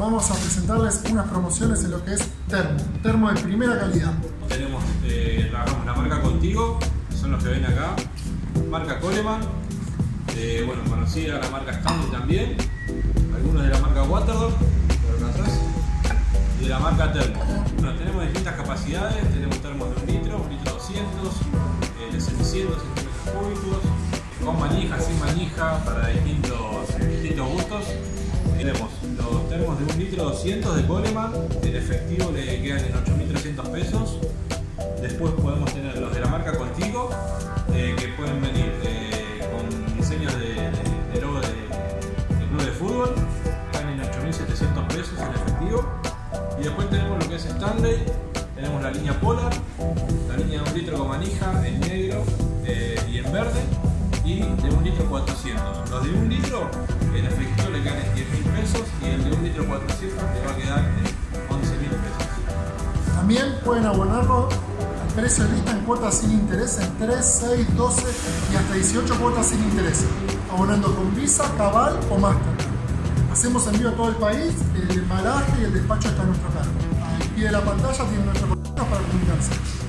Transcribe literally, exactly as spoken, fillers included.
vamos a presentarles unas promociones en lo que es termo, termo de primera calidad. Tenemos, eh, trabajamos la marca Contigo, son los que ven acá, marca Coleman, eh, bueno, conocida la marca Stanley también, algunos de la marca Waterdog, por acá atrás, y de la marca Termo. Bueno, tenemos distintas capacidades, tenemos termos de un litro, un litro doscientos, eh, de setecientos centímetros cúbicos, con manija, sin manija, para distintos, distintos gustos. Tenemos los termos de un litro doscientos de Coleman, en efectivo le quedan en ocho mil trescientos pesos. Después podemos tener los de la marca Contigo, eh, que pueden venir eh, con diseños de, de, de logo de, de club de fútbol, están en ocho mil setecientos pesos en efectivo. Y después tenemos lo que es Stanley, tenemos la línea Polar, la línea de un litro con manija en negro eh, y en verde, y de un litro cuatrocientos. Los de un litro en efectivo le quedan en diez mil pesos y el de un litro cuatrocientos le va a quedar en once mil pesos. También pueden abonarlo al precio de lista en cuotas sin interés en tres, seis, doce y hasta dieciocho cuotas sin interés, abonando con Visa, Cabal o Mastercard. Hacemos envío a todo el país, el embalaje y el despacho está a nuestro cargo. Al pie de la pantalla tienen nuestro contacto para comunicarse.